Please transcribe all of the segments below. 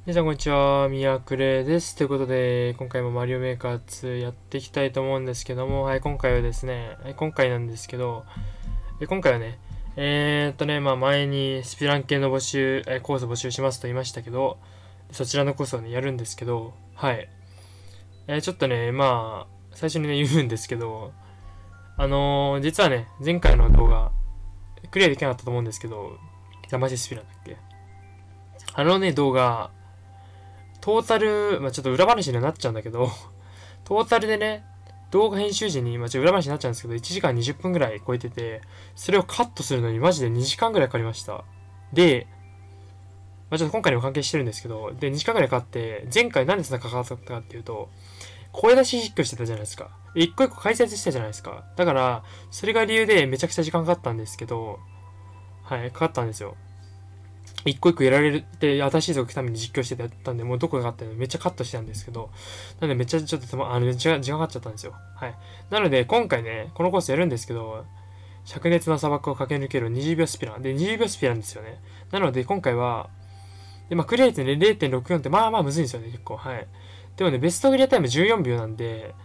皆さんこんにちは、ミヤクレです。ということで、今回もマリオメーカー2やっていきたいと思うんですけども、はい、今回はですね、今回なんですけど、今回はね、前にスピラン系の募集、コース募集しますと言いましたけど、そちらのコースをね、やるんですけど、はい。ちょっとね、最初にね、言うんですけど、実はね、前回の動画、クリアできなかったと思うんですけど、騙しスピランだっけあのね、動画、トータル、ちょっと裏話にはなっちゃうんだけど、トータルでね、動画編集時に、裏話になっちゃうんですけど、1時間20分ぐらい超えてて、それをカットするのにマジで2時間ぐらいかかりました。で、ちょっと今回にも関係してるんですけど、で、2時間ぐらいかかって、前回何でそんなかかったかっていうと、声出し実況してたじゃないですか。一個一個解説してたじゃないですか。だから、それが理由でめちゃくちゃ時間かかったんですけど、はい、かかったんですよ。一個一個やられて、新しいぞくために実況しててやったんで、もうどこがあったのめっちゃカットしてたんですけど、なんでめっちゃちょっとめっちゃ時間かかっちゃったんですよ。はい。なので、今回ね、このコースやるんですけど、灼熱な砂漠を駆け抜ける20秒スピラン。で、20秒スピランですよね。なので、今回は、で、クリア率ね、0.64ってまあまあむずいんですよね、結構。はい。でもね、ベストクリアタイム14秒なんで、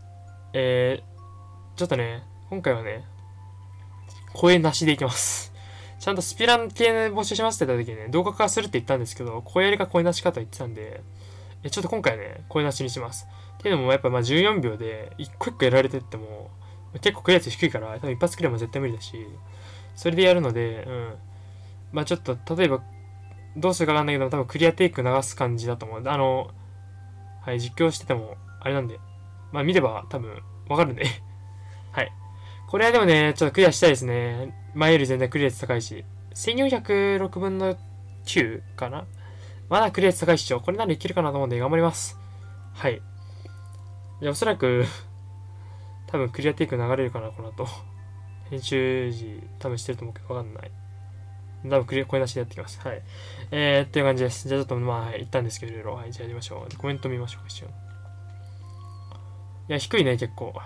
ちょっとね、今回はね、声なしでいきます。ちゃんとスピラン系募集しますって言った時にね、動画化するって言ったんですけど、声やりか声なしかと言ってたんで、ちょっと今回はね、声なしにします。っていうのもやっぱ14秒で一個一個やられてっても、結構クリア率低いから、多分一発クリアも絶対無理だし、それでやるので、ちょっと、例えば、どうするかわかんないけど、多分クリアテイク流す感じだと思う。はい、実況してても、あれなんで、見れば多分、わかるんではい。これはでもね、ちょっとクリアしたいですね。前より全然クリア率高いし。1406分の9かな。まだクリア率高いっしょ。これならいけるかなと思うんで頑張ります。はい。じゃあおそらく多分クリアテイク流れるかな、この後。編集時、多分してると思うけど、わかんない。多分クリア、声なしでやってきます。はい。っていう感じです。じゃあちょっとはい、言ったんですけど、いろいろ。はい、じゃあやりましょう。コメント見ましょうか、一応。いや、低いね、結構。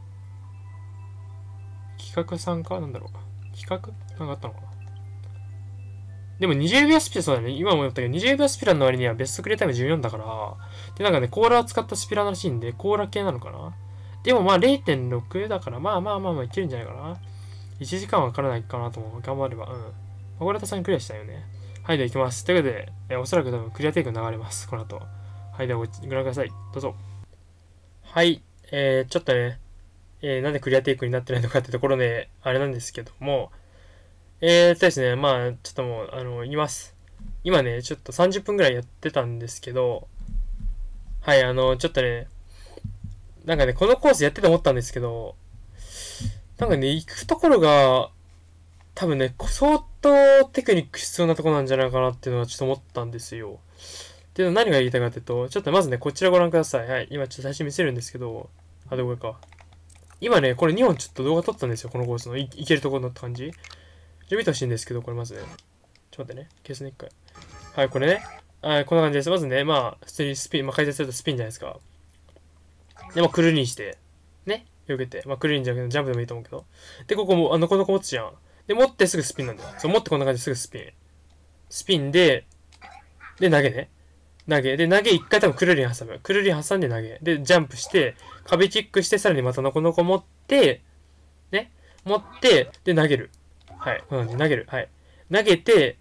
企画さんかなんだろう。企画なんかあったのかな。でも20秒スピラ、そうだね。今も言ったけど、20秒スピラの割にはベストクリアタイム14だから、で、なんかね、コーラを使ったスピラらしいんで、コーラ系なのかな。でも0.6だから、いけるんじゃないかな。1時間はかからないかなと思う。頑張れば。うん。コーラタさんにクリアしたよね。はい、では行きます。ということで、おそらく多分クリアテイク流れます。この後。はい、ではご覧ください。どうぞ。はい、ちょっとね、なんでクリアテイクになってないのかってところで、あれなんですけども、ですね、ちょっともう、言います。今ね、ちょっと30分ぐらいやってたんですけど、はい、ちょっとね、なんかね、このコースやってて思ったんですけど、なんかね、行くところが、多分ね、相当テクニック必要なところなんじゃないかなっていうのはちょっと思ったんですよ。っていうのは何が言いたいかっていうと、ちょっとまずね、こちらご覧ください。はい、今ちょっと最初見せるんですけど、動画か。今ね、これ2本ちょっと動画撮ったんですよ、このコースの。いけるところの感じ。じゃ見てほしいんですけど、これまずね。ちょっと待ってね。消すね、一回。はい、これね。こんな感じです。まずね、普通にスピン、解説するとスピンじゃないですか。で、くるりにして、ね、避けて。くるりんじゃなくて、ジャンプでもいいと思うけど。で、ここも、この子持つじゃん。で、持ってすぐスピンなんだよ。そう、持ってこんな感じですぐスピン。スピンで、投げね。投げ。で、投げ一回多分くるりん挟む。くるりん挟んで投げ。で、ジャンプして、壁キックして、さらにまたのこのこ持って、ね、持って、で、投げる。はい。こんな感じで投げる。はい。投げて、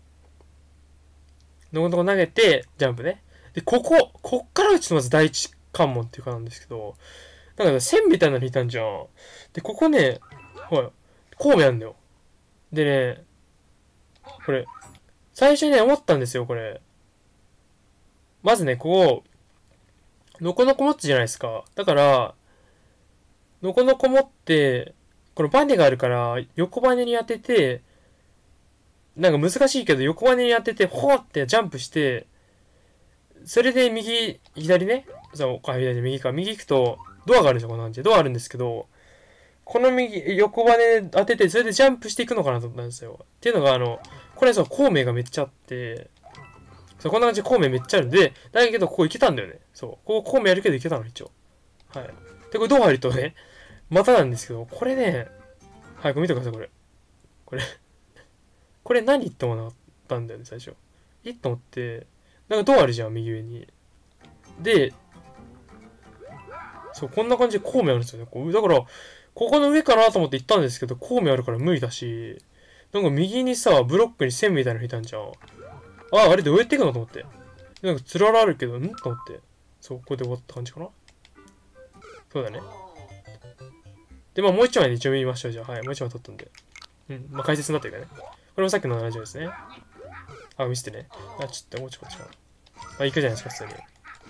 のこのこ投げて、ジャンプね。で、こっからちょっとまず第一関門っていうかなんですけど、なんか線みたいなの引いたんじゃん。で、ここね、ほら、こうもやんだよ。でね、これ、最初にね、思ったんですよ、これ。まずね、こう、のこのこ持つじゃないですか。だから、のこのこ持って、このバネがあるから、横バネに当てて、なんか難しいけど、横バネに当てて、ほーってジャンプして、それで左ね。そう、左で右か。右行くと、ドアがあるんですよ、この感じで。ドアあるんですけど、この横バネ当てて、それでジャンプしていくのかなと思ったんですよ。っていうのが、これそう、孔明がめっちゃあって、そう、こんな感じで孔明めっちゃあるんで、だけど、ここ行けたんだよね。そう。ここ孔明あるけど行けたの、一応。はい。で、これドア入るとね、またなんですけど、これね、はい、これ見てください、これ。これ、これ何って思ったんだよね、最初。と思って、 なんかドアあるじゃん、右上に。で、そう、こんな感じで孔明あるんですよね。だから、ここの上かなと思って行ったんですけど、孔明あるから無理だし、なんか右にさ、ブロックに線みたいなの引いたんじゃん。あ、あれどうやっていくのと思って。なんかつららあるけど、と思って。そう、ここで終わった感じかな。そうだね。で、まあもう一枚で一応見ましょう。じゃあ、はい、もう一枚取ったんで。まあ解説になってるからね。これもさっきの70ですね。あ、見せてね。あ、ちょっともうちょっと。まあ、行くじゃないですか、普通に。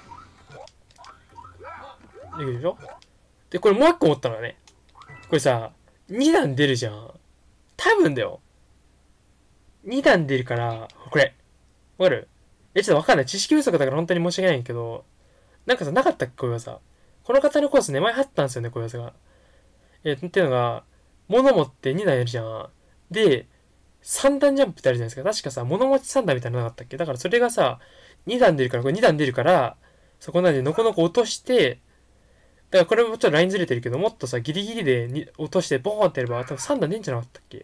行くでしょ。で、これもう一個思ったのはね。これさ、2段出るじゃん。多分だよ。2段出るから、これ。わかる？ちょっとわかんない。知識不足だから本当に申し訳ないけど、なんかさ、なかったっけこういう技。この方のコースね、前あったんですよね、こういう技が。っていうのが、物持って2段やるじゃん。で、3段ジャンプってあるじゃないですか。確かさ、物持ち3段みたいなのなかったっけ？だからそれがさ、2段出るから、これ2段出るから、そこなんで、のこのこ落として、だからこれもちょっとラインずれてるけど、もっとさ、ギリギリでに落としてボーンってやれば、多分3段出んじゃなかったっけ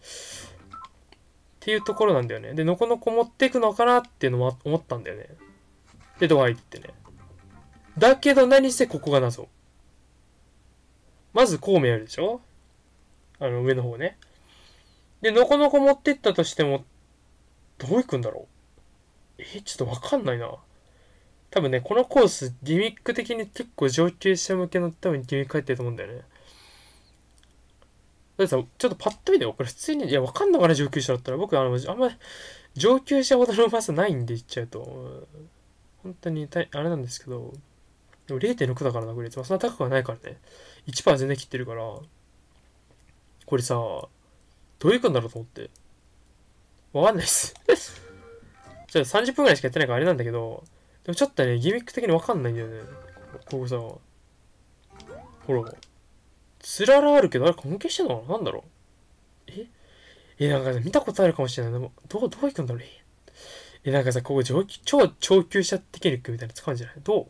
っていうところなんだよね。で、のこのこ持っていくのかなっていうのも思ったんだよね。で、ドア入ってね。だけど何せここが謎。まず孔明あるでしょ？上の方ね。で、のこのこ持ってったとしても、どう行くんだろう？ちょっとわかんないな。多分ね、このコース、ギミック的に結構上級者向けの多分ギミック入ってると思うんだよね。だってさ、ちょっとパッと見だよ。これ普通に、いや、わかんのかな、上級者だったら。僕、あんま上級者ほどのうまさないんで言っちゃうと。本当にあれなんですけど。でも 0.6 だからな、これ。そんな高くはないからね。1% 全然切ってるから。これさ、どういうくんだろうと思って。わかんないっす。じゃあ30分くらいしかやってないからあれなんだけど、でもちょっとね、ギミック的にわかんないんだよね。ここさ、ほら、つららあるけど、あれ関係してんのかな？なんだろう？なんか、ね、見たことあるかもしれない。でも、どういくんだろう？なんかさ、ここ超長級者テクニックみたいなの使うんじゃない？どう？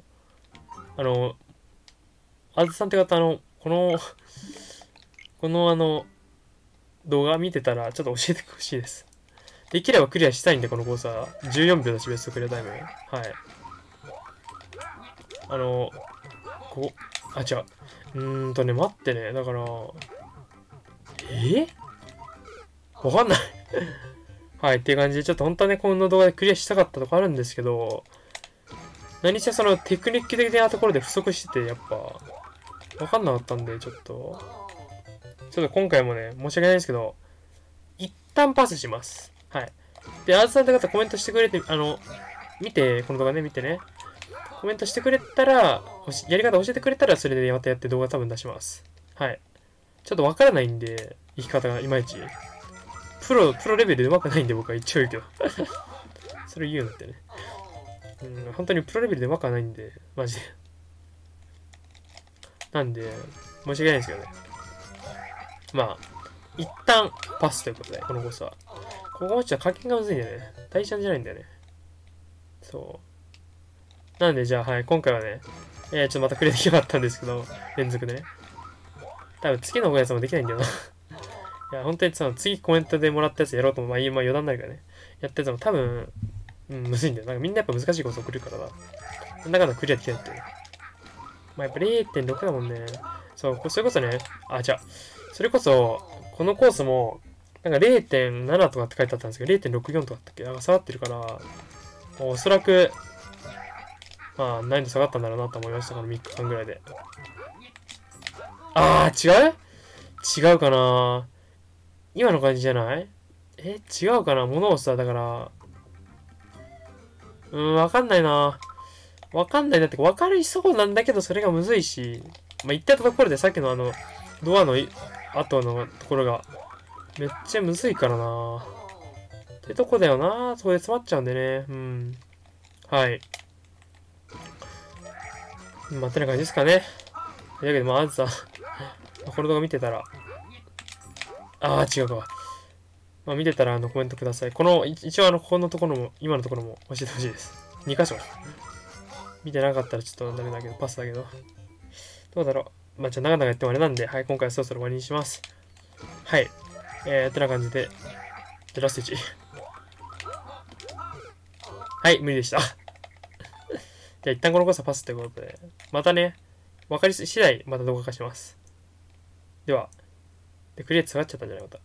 あずさんって方、この動画見てたら、ちょっと教えてほしいです。できればクリアしたいんで、このコースは。14秒だし、ベストクリアタイム。はい。違う。待ってね。だから、わかんないはい、っていう感じで、ちょっと本当はね、この動画でクリアしたかったとこあるんですけど、何せそのテクニック的なところで不足してて、やっぱ、わかんなかったんで、ちょっと今回もね、申し訳ないですけど、一旦パスします。はい。で、アーズさんって方コメントしてくれて、見て、この動画ね、見てね。コメントしてくれたら、やり方教えてくれたら、それでまたやって動画多分出します。はい。ちょっとわからないんで、生き方がいまいち。プロレベルで上手くないんで僕は一応言うけど。それ言うのってね。本当にプロレベルで上手くはないんで、マジで。なんで、申し訳ないですけどね。まあ、一旦パスということで、このコースは。ここもちょっと加減がむずいんだよね。大ちゃんじゃないんだよね。そう。なんで、じゃあ、はい、今回はね、ちょっとまたくれてきなかったんですけど、連続でね。多分次のやつもできないんだよな。いや、本当に次コメントでもらったやつやろうと思う。まあ、余談になるからね。やったやつも多分、むずいんだよ。なんかみんなやっぱ難しいコース送るからな。なんだかんだクリアできないって。まあ、やっぱ 0.6 だもんね。そう、それこそね、じゃあ、それこそ、このコースも、なんか 0.7 とかって書いてあったんですけど、0.64 とかだったっけ？なんか下がってるから、おそらく、まあ、難易度下がったんだろうなと思いました。この3日間ぐらいで。違う？違うかな？今の感じじゃない？違うかな？物をさ、だから、わかんないな。わかんない。だってわかりそうなんだけど、それがむずいし、まあ、言ってたところでさっきのドアの後のところが、めっちゃむずいからな。ってとこだよな。そこで詰まっちゃうんでね。はい。まあ、ってな感じですかね。だけど、まあ、さ、この動画見てたら、違うか。まあ、見てたら、コメントください。一応、ここのところも、今のところも教えてほしいです。2箇所。見てなかったらちょっとダメだけど、パスだけど。どうだろう。まあ、じゃあ、長々やってもあれなんで、はい、今回はそろそろ終わりにします。はい。ってな感じで、ラスト1。 はい、無理でした。じゃあ一旦このコースはパスということで、またね、分かり次第また動画化します。では、で、クリエイト下がっちゃったんじゃないか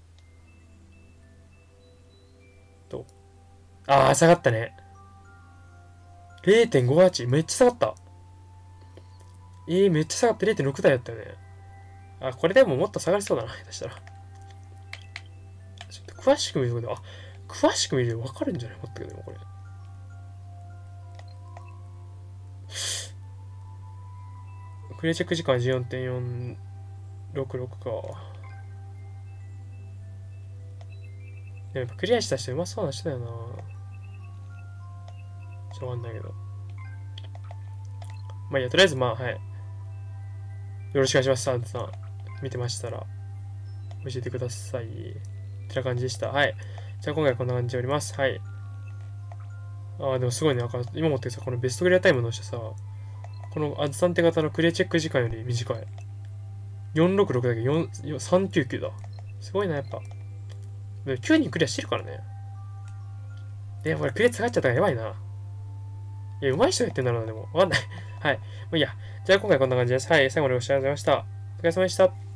と。あー、下がったね。0.58。めっちゃ下がった。めっちゃ下がって0.6台だったよね。あ、これでももっと下がりそうだな。下手したら。ちょっと詳しく見ると、詳しく見ると分かるんじゃない？思ったけど、これ。クリアチェック時間14.466か。でもやっぱクリアした人うまそうな人だよな。わかんないけど。まあいいや、とりあえずまあ、はい。よろしくお願いします、サンさん。見てましたら、教えてください。ってな感じでした。はい。じゃあ今回はこんな感じでおります。はい。でもすごいね。なんか今持ってさ、このベストクリアタイムの下さ、このアズさんって方のクリアチェック時間より短い。466だけど399だ。すごいな、やっぱ。9人クリアしてるからね。でもこれクリア下がっちゃったからやばいな。いや、上手い人がやってんだろうな、でも。わかんない。はい。もういいや。じゃあ今回こんな感じです。はい。最後までご視聴ありがとうございました。お疲れ様でした。